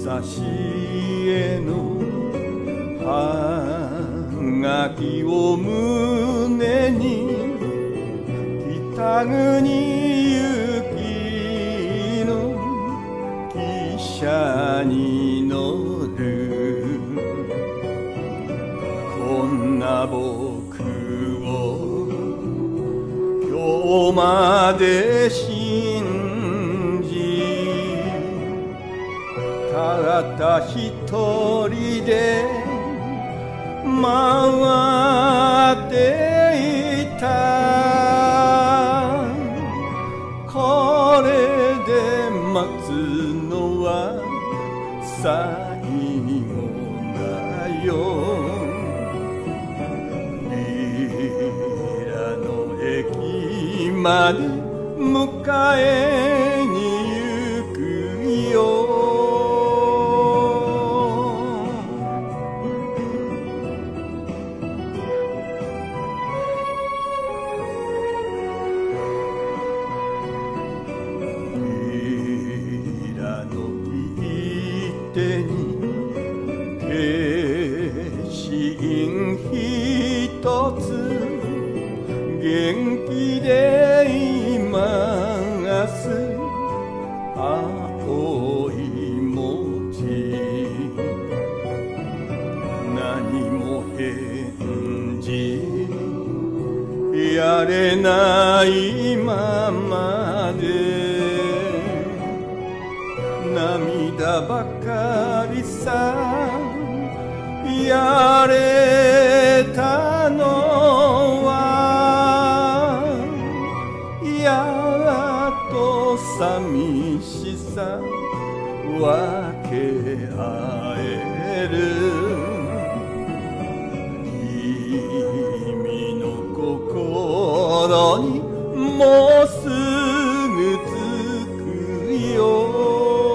し絵のはがきを胸に北国行きの汽車に乗る。こんな僕を今日まで信じたった一人で回っていた。これで待つのは最後だよ。リラの駅まで迎えに行くよ。手に消印一つ元気で今す青い文字何も返事やれないままで涙ばかりさやれたのはやっと寂しさ分け合える。君の心にもうすぐ着くよ。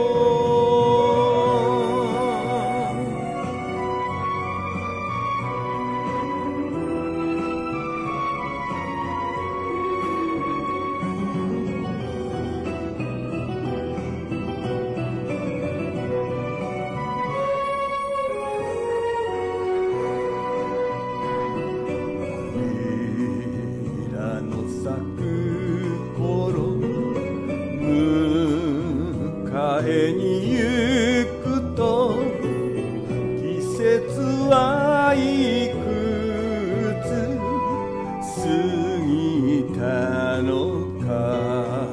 咲く頃迎えに行くと季節はいくつ過ぎたのか。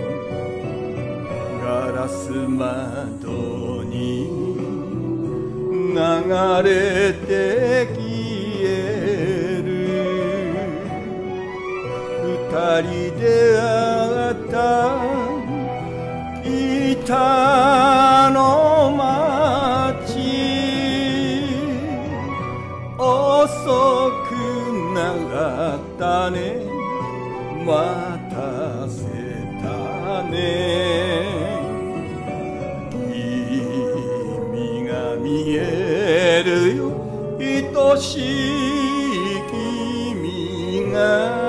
ガラス窓に流れて消える二人で会った北の街遅くなったね待たせたね。君が見えるよ愛しい君が